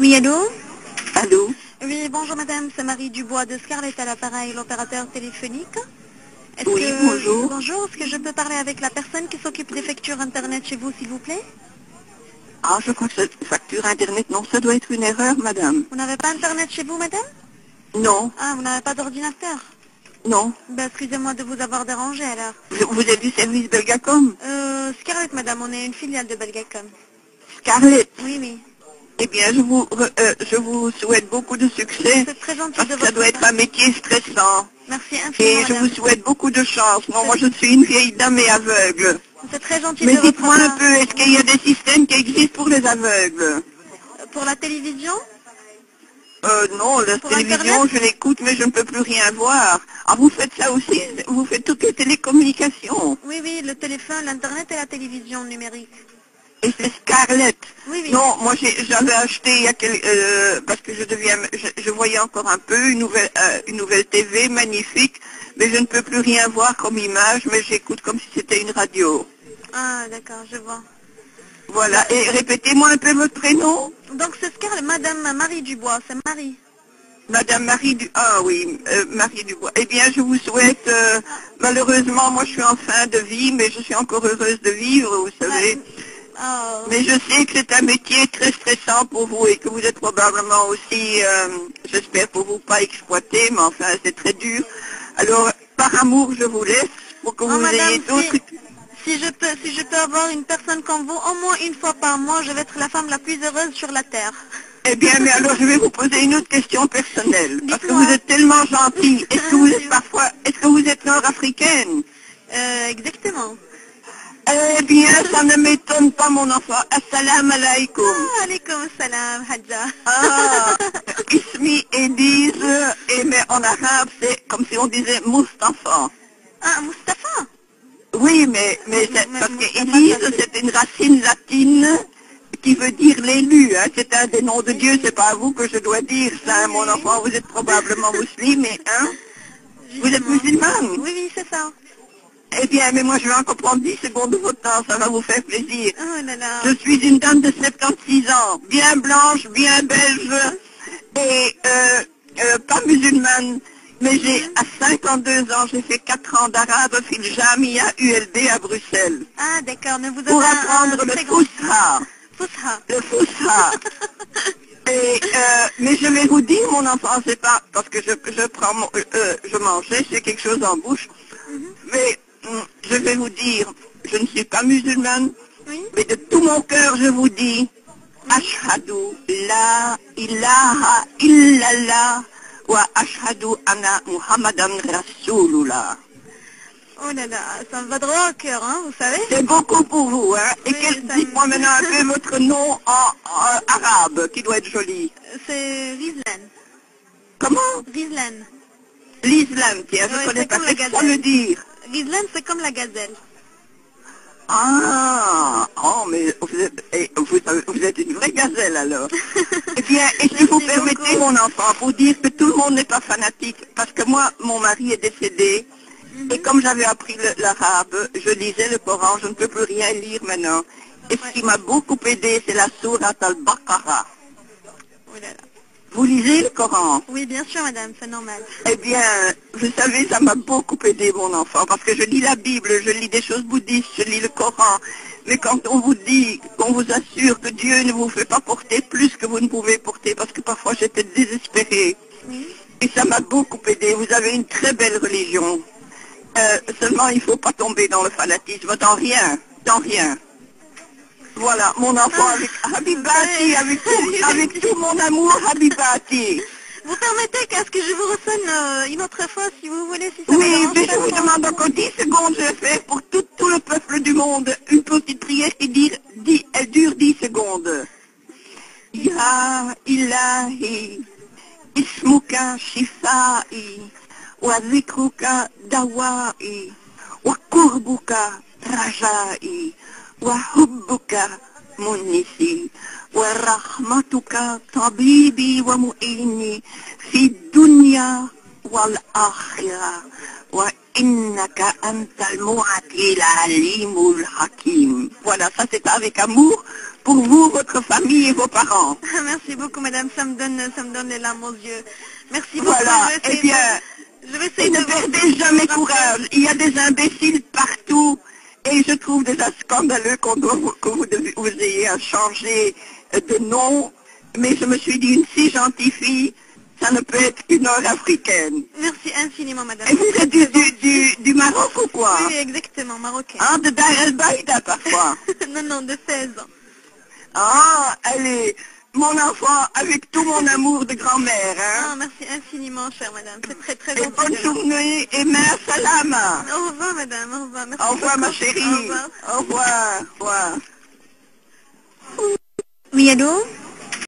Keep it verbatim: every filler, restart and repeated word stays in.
Oui, allô? Allô? Oui, bonjour madame, c'est Marie Dubois de Scarlett à l'appareil, l'opérateur téléphonique. Est-ce Oui, que... bonjour. Bonjour, est-ce que je peux parler avec la personne qui s'occupe des factures internet chez vous, s'il vous plaît? Ah, je crois que cette facture internet, non, ça doit être une erreur, madame. Vous n'avez pas internet chez vous, madame? Non, Ah, vous n'avez pas d'ordinateur? non. Ben, excusez-moi de vous avoir dérangé alors. Vous, vous êtes du service Belgacom? Euh, Scarlett, madame, on est une filiale de Belgacom. Scarlett? Oui, oui. Eh bien, je vous, re- euh, je vous souhaite beaucoup de succès, C'est très gentil parce de que ça votre doit être part. un métier stressant. Merci Et infiniment, je vous madame. souhaite beaucoup de chance. Non, moi, je suis une vieille dame et aveugle. C'est très gentil Mais de votre dites-moi un part. peu, est-ce qu'il y a des systèmes qui existent pour les aveugles? Pour la télévision? Euh, non, la Pour télévision, Internet? je l'écoute, mais je ne peux plus rien voir. Ah, vous faites ça aussi? Vous faites toutes les télécommunications? Oui, oui, le téléphone, l'internet et la télévision numérique. Et c'est Scarlett. Oui, oui. Non, moi j'ai- j'avais acheté il y a quel, euh, parce que je deviens, je, je voyais encore un peu une nouvelle, euh, une nouvelle T V magnifique, mais je ne peux plus rien voir comme image, mais j'écoute comme si c'était une radio. Ah, d'accord, je vois. Voilà. Et répétez-moi un peu votre prénom, Donc c'est Scarlett, madame Marie Dubois, c'est Marie. Madame Marie du, ah oui, euh, Marie Dubois. Eh bien, je vous souhaite. euh, malheureusement, moi je suis en fin de vie, mais je suis encore heureuse de vivre, vous savez. Ah, oh. Mais je sais que c'est un métier très stressant pour vous et que vous êtes probablement aussi, euh, j'espère pour vous, pas exploité, mais enfin c'est très dur. Alors, par amour, je vous laisse pour que Oh, vous madame, ayez d'autres... si, si je peux, si je peux avoir une personne comme vous, au moins une fois par mois, je vais être la femme la plus heureuse sur la terre. Eh bien, mais alors je vais vous poser une autre question personnelle. Parce que Dites-moi. vous êtes tellement gentille. Est-ce que vous êtes Merci. parfois... Est-ce que vous êtes nord-africaine? Euh, exactement. Eh bien, ça ne m'étonne pas, mon enfant. Assalamu alaikum. Ah, alaikum salam, Hadja. Ah, Ismi Elise, et mais en arabe, c'est comme si on disait Mustafa. Ah, Mustapha. Oui, mais, mais c'est- Mais parce que Mustafa, Élise, ça, c'est- c'est une racine latine qui veut dire l'élu. Hein. C'est un des noms de Dieu, c'est pas à vous que je dois dire ça, hein, mon Oui. enfant. Vous êtes probablement musulmane, hein? Vous êtes Justement. musulmane? Oui, oui, c'est ça. Eh bien, mais moi je vais encore prendre dix secondes de votre temps, ça va vous faire plaisir. Oh là là. Je suis une dame de soixante-seize ans, bien blanche, bien belge, et euh, euh, pas musulmane, mais j'ai à cinquante-deux ans, j'ai fait quatre ans d'arabe, fil Jamia U L B à Bruxelles, Ah, d'accord, mais vous avez pour un, apprendre un le très grand... Fusha, Fusha. le Fusha. Et, euh, mais je vais vous dire, mon enfant, c'est pas parce que je, je prends, mon- euh, je mangeais, j'ai quelque chose en bouche, mais hum, je vais vous dire, je ne suis pas musulmane, Oui. mais de tout mon cœur, je vous dis, Ashhadu la ilaha illallah wa ashhadu anna Muhammadan Rasulullah. Oh là là, ça me va droit au cœur, hein, vous savez. C'est beaucoup pour vous, hein. Et Oui, quel- ça me- dites-moi maintenant un peu votre nom en, en arabe, qui doit être joli. C'est Rizlan. Comment? Rizlan. L'islam, tiens, je Ouais, connais c'est pas comme ce la que ça veut gazelle. dire. Rizlan, c'est comme la gazelle. Ah, oh, mais vous êtes, eh, vous, vous êtes une vraie gazelle alors. Eh bien, et si vous Merci permettez, beaucoup. mon enfant, pour dire que tout le monde n'est pas fanatique, parce que moi, mon mari est décédé, et comme j'avais appris le- l'arabe, je lisais le Coran, je ne peux plus rien lire maintenant. Et ce qui m'a beaucoup aidé, c'est la sourate al-Baqarah. Oh là là. Vous lisez le Coran? Oui, bien sûr, madame, c'est normal. Eh bien, vous savez, ça m'a beaucoup aidé, mon enfant, parce que je lis la Bible, je lis des choses bouddhistes, je lis le Coran. Mais quand on vous dit, qu'on vous assure que Dieu ne vous fait pas porter plus que vous ne pouvez porter, parce que parfois j'étais désespérée, Oui. et ça m'a beaucoup aidé. Vous avez une très belle religion. Euh, seulement, il ne faut pas tomber dans le fanatisme, dans rien, dans rien. Voilà, mon enfant avec Habibati, avec tout, avec tout mon amour, Habibati. Vous permettez qu'à ce que je vous ressonne euh, une autre fois, si vous voulez, si ça Oui, vous mais dérange je vous pas. demande encore dix secondes, je vais faire pour tout, tout le peuple du monde une petite prière qui dit, dit, elle dure dix secondes. Ya ilahi, ismuka shifai, wa zikruka dawai, wa kurbuka rajai, wa hubbuka munisi, wa rahmatuka tabibi wa mu'ini, fi dunya والآخرة innaka antal mu'atil alimul hakim. Voilà, ça c'est avec amour pour vous, votre famille et vos parents. Merci beaucoup, madame. Ça me donne, ça me donne les larmes aux yeux. Merci beaucoup. Voilà, Je vais eh essayer bien, de- je vais et essayer ne de perdez jamais courage. Il y a des imbéciles partout. Et je trouve déjà scandaleux qu'on doit, vous- que vous, devez- vous ayez à changer de nom. Mais je me suis dit, une si gentille fille, ça ne peut être qu'une nord-africaine. Merci infiniment, madame. Et vous Très, êtes du, très du, du, du Maroc ou quoi? Oui, exactement, marocain. Hein, de Dar el Baïda parfois. non, non, de seize ans. Ah, allez, mon enfant, avec tout mon amour de grand-mère, Ah, hein. merci infiniment, chère madame. C'est très, très Et gentil. bonne de vous. journée et mère salama. Au revoir, madame. Au revoir. Merci Au revoir ma beaucoup. chérie. Au revoir. Au revoir. Au revoir. Oui, allô?